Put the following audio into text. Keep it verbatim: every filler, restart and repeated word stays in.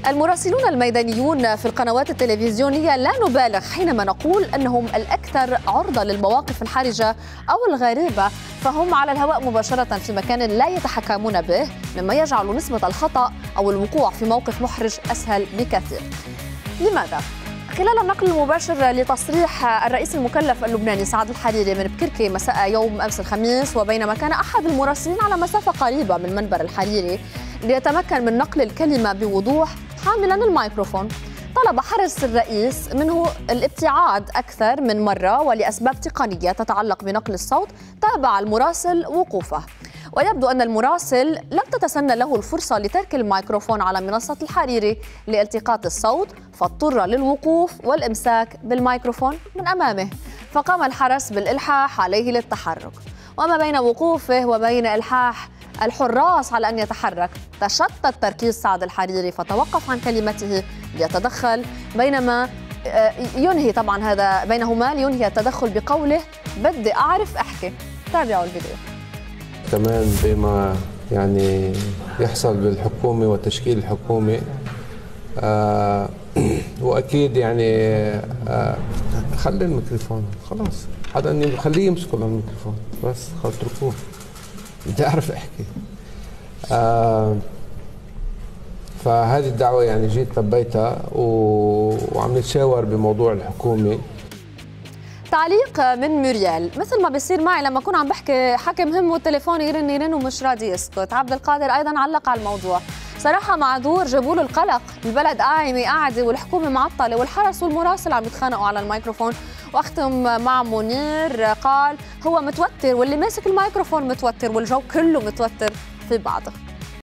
المراسلون الميدانيون في القنوات التلفزيونية لا نبالغ حينما نقول أنهم الأكثر عرضة للمواقف الحرجة أو الغريبة، فهم على الهواء مباشرة في مكان لا يتحكمون به، مما يجعل نسبة الخطأ أو الوقوع في موقف محرج أسهل بكثير. لماذا؟ خلال النقل المباشر لتصريح الرئيس المكلف اللبناني سعد الحريري من بكركي مساء يوم أمس الخميس، وبينما كان أحد المراسلين على مسافة قريبة من منبر الحريري ليتمكن من نقل الكلمة بوضوح حاملا الميكروفون، طلب حرس الرئيس منه الابتعاد أكثر من مرة، ولأسباب تقنية تتعلق بنقل الصوت تابع المراسل وقوفه. ويبدو أن المراسل لم تتسنى له الفرصة لترك الميكروفون على منصة الحريري لالتقاط الصوت، فاضطر للوقوف والإمساك بالميكروفون من أمامه، فقام الحرس بالإلحاح عليه للتحرك. وما بين وقوفه وبين إلحاح الحراس على أن يتحرك تشتت تركيز سعد الحريري، فتوقف عن كلمته ليتدخل، بينما ينهي طبعا هذا بينهما لينهي التدخل بقوله بدي أعرف أحكي. تابعوا الفيديو. كمان بما يعني يحصل بالحكومة وتشكيل الحكومة، آه وأكيد يعني آه خلي الميكروفون خلاص، حدا خليه يمسك الميكروفون بس، اتركوه بدي أعرف أحكي. آه فهذه الدعوة يعني جيت لبيتها وعم نتشاور بموضوع الحكومة. تعليق من موريال: مثل ما بيصير معي لما اكون عم بحكي حكي مهم والتليفون يرن يرن ومش راضي يسكت. عبد القادر ايضا علق على الموضوع: صراحه معذور، جابوا له القلق، البلد قايمه قاعده والحكومه معطله والحرس والمراسل عم يتخانقوا على الميكروفون. واختم مع منير، قال هو متوتر واللي ماسك الميكروفون متوتر والجو كله متوتر في بعضه.